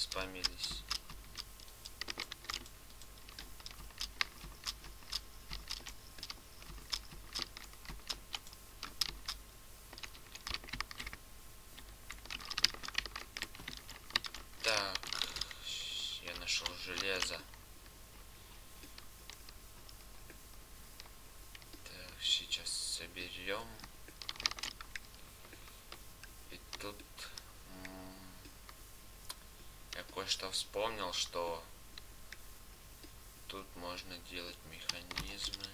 заспамились. Так, я нашел железо. Так, сейчас соберем. И тут я кое-что вспомнил, что тут можно делать механизмы.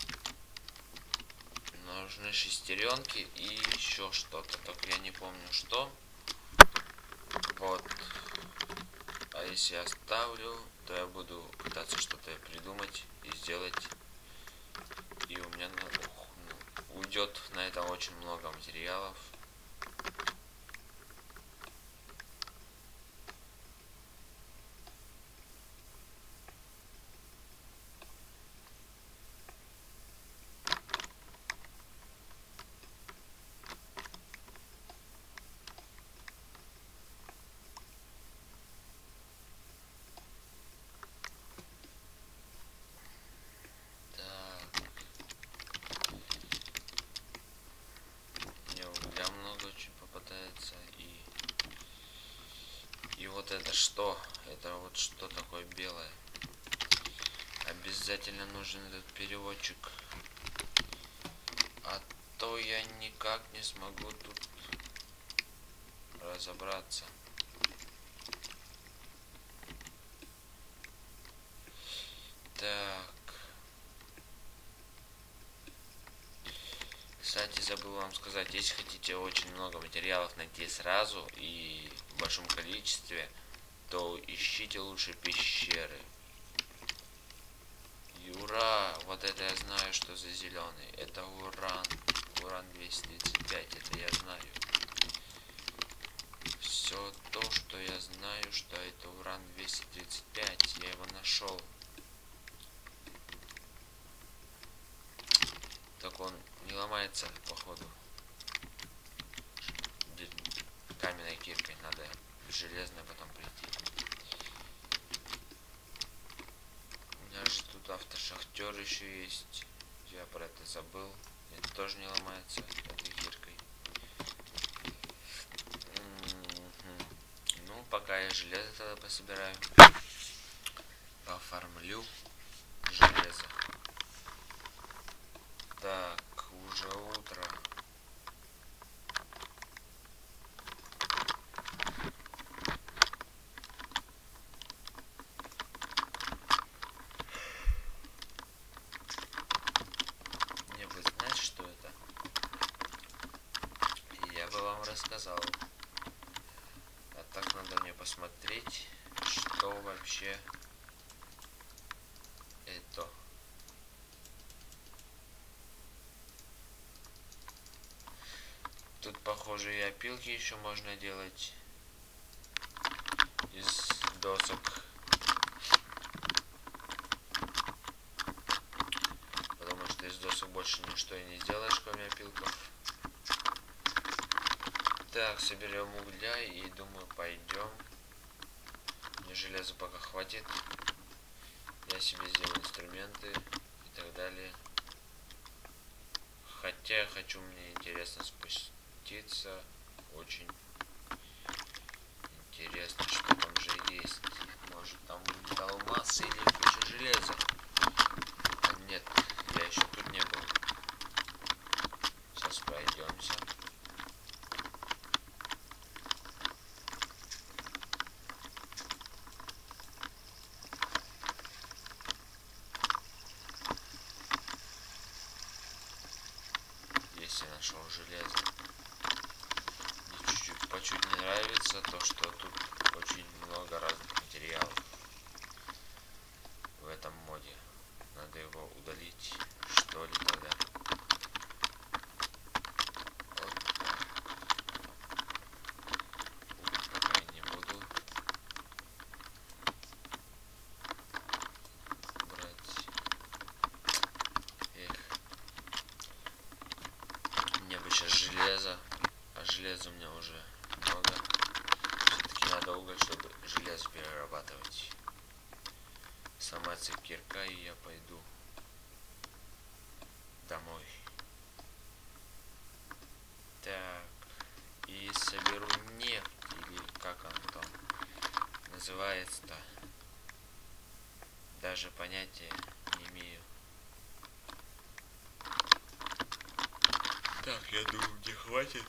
Нужны шестеренки и еще что-то, только я не помню что. Вот. А если я оставлю, то я буду пытаться что-то придумать и сделать. И у меня уйдет на это очень много материалов. И вот это что? Это вот что такое белое? Обязательно нужен этот переводчик. А то я никак не смогу тут разобраться. Так. Кстати, забыл вам сказать, если хотите очень много материалов найти сразу и в большом количестве, то ищите лучше пещеры. И ура! Вот это я знаю, что за зеленый. Это уран. Уран 235, это я знаю. Все то, что я знаю, что это уран 235. Я его нашел. Так он не ломается, походу. Каменной киркой надо железной потом прийти. У меня же тут автошахтер еще есть. Я про это забыл. Это тоже не ломается этой киркой. Ну, пока я железо тогда пособираю. Пофармлю железо. Так, уже утро. Мне бы знать, что это. И я бы вам рассказал. А так надо мне посмотреть, что вообще это. Тут, похоже, и опилки еще можно делать из досок. Потому что из досок больше ничто и не сделаешь, кроме опилков. Так, соберем угля и, думаю, пойдем. Мне железа пока хватит. Я себе сделаю инструменты и так далее. Хотя я хочу, мне интересно спуститься. Очень интересно, что там же есть. Может, там будет алмаз или куча железа. А нет, я еще тут не был. Сейчас пройдемся. Если нашел железо. Мне чуть-чуть почуть не нравится то, что тут очень много разных материалов в этом моде. Надо его удалить, что ли, тогда. Вот так. Пока я не буду брать. Эх. Мне бы сейчас железо. А железа у меня уже много. Все-таки надо уголь, чтобы железо перерабатывать. Сломается кирка, и я пойду домой. Так, и соберу нефть, или как он там называется-то. Даже понятия не имею. Так, я думаю, мне хватит.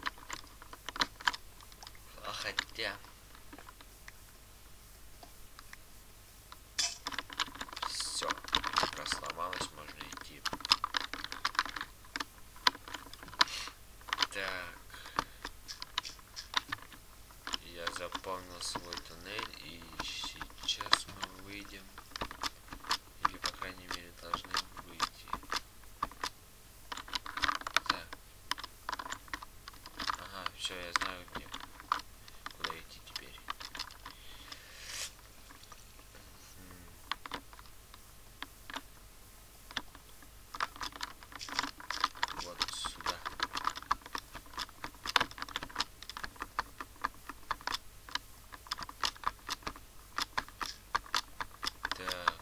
А хотя... Все, кирка сломалась, можно идти. Так. Я заполнил свой туннель, и сейчас мы выйдем. Или, по крайней мере, должны выйти. Так. Ага, все, я знаю где. Куда идти теперь. Вот сюда. Так.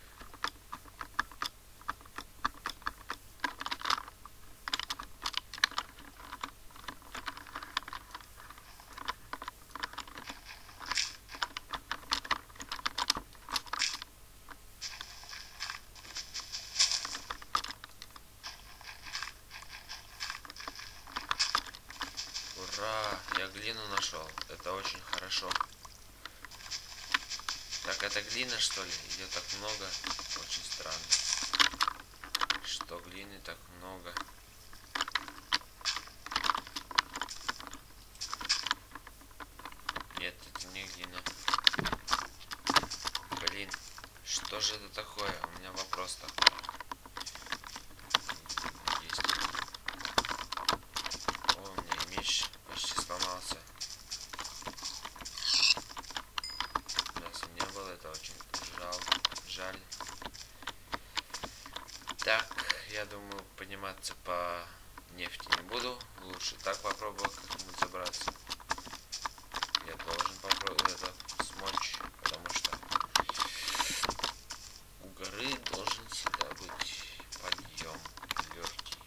Ура! Я глину нашел. Это очень хорошо. Так, это глина, что ли? Ее так много. Очень странно. Что глины так много. Нет, это не глина. Блин, что же это такое? У меня вопрос такой. Есть. О, у меня меч почти сломался. Мяса не было, это очень жаль. Так, я думаю, подниматься по нефти не буду. Лучше так попробую как-нибудь забраться. Я должен попробовать это смочь, потому что у горы должен всегда быть подъем легкий.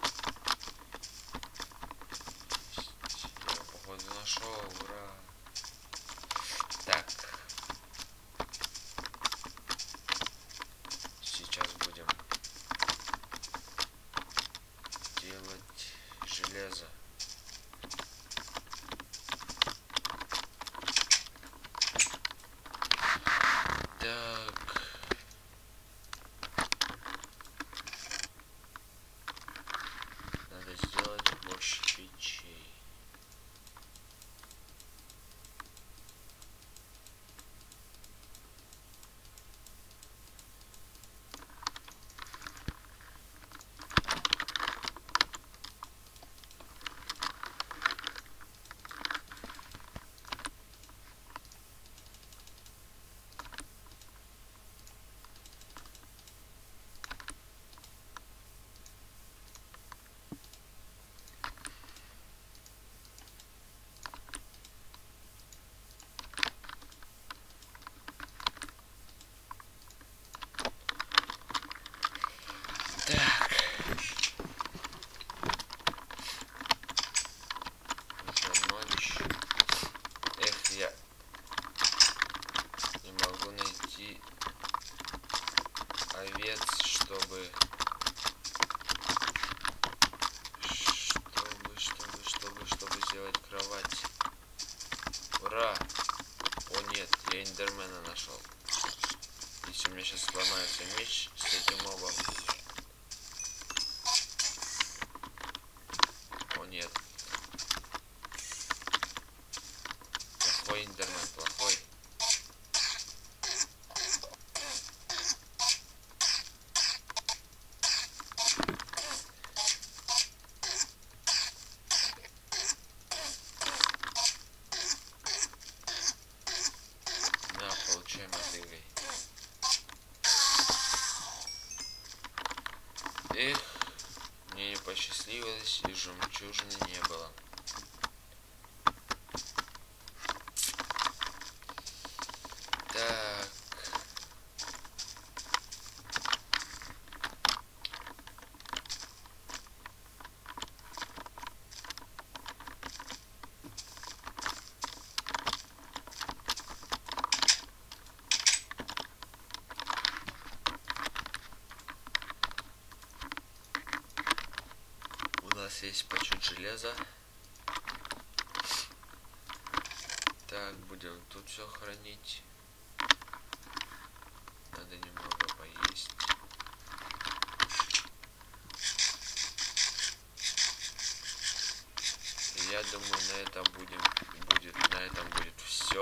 Я его, походу, нашел, ура! Так. Сейчас будем делать железо. Так. Надо сделать больше печей. Так. Уже ночь. Эх, я не могу найти овец, чтобы сделать кровать. Ура! О нет, я эндермена нашел. Если у меня сейчас сломается меч с этим мобом. О нет. Плохой эндермен, плохой. На, получаем отыграй. Эх, мне не посчастливилось, и жемчужины не было. съесть по чуть железа. Так, будем тут все хранить. Надо немного поесть. Я думаю, на этом будет все.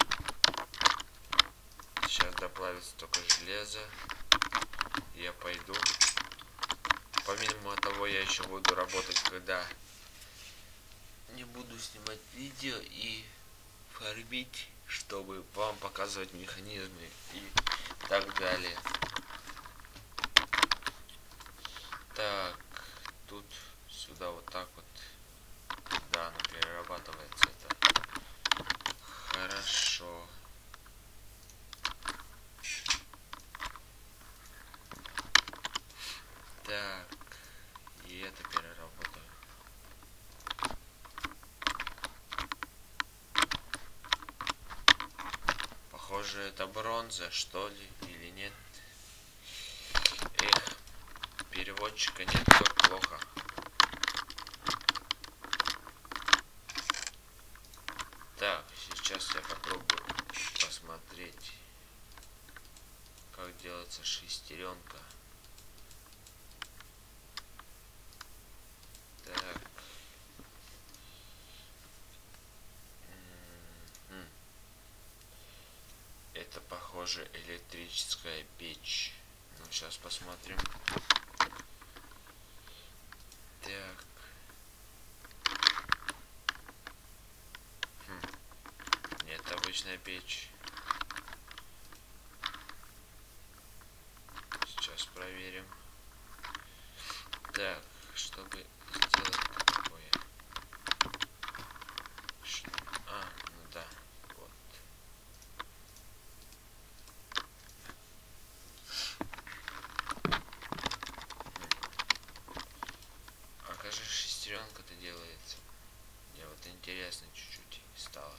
Сейчас доплавится только железо. Я пойду. Помимо того, я еще буду работать, когда не буду снимать видео и фармить, чтобы вам показывать механизмы и так далее. Так, тут сюда вот так вот. Да, оно перерабатывается. Это хорошо. Так, и это переработаю. Похоже, это бронза, что ли, или нет? Эх, переводчика нет, как плохо. Так, сейчас я попробую посмотреть, как делается шестеренка. Так. Это, похоже, электрическая печь. Ну, сейчас посмотрим. Так. Нет, обычная печь. Сейчас проверим. Так, чтобы сделать такое. Ну да. Вот. А как же шестеренка-то делается? Мне вот интересно чуть-чуть стало.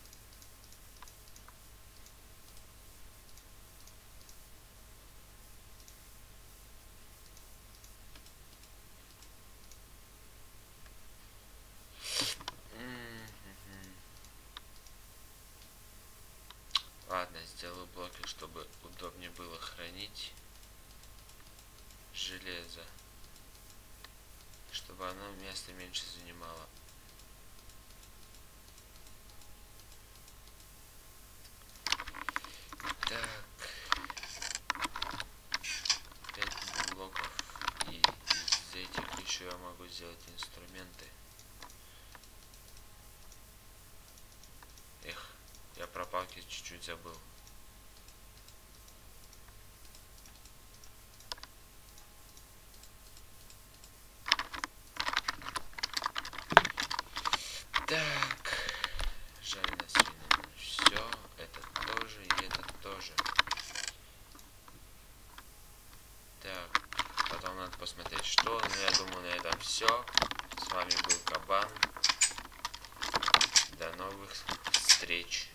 Ладно, сделаю блоки, чтобы удобнее было хранить железо, чтобы оно место меньше занимало. Так, 5 блоков, и из этих еще я могу сделать инструменты. Эх, я про палки чуть-чуть забыл. Так, жареная свинина. Все, это тоже и это тоже. Так, потом надо посмотреть, что. Но я думаю, на этом все. С вами был Кабан. До новых встреч.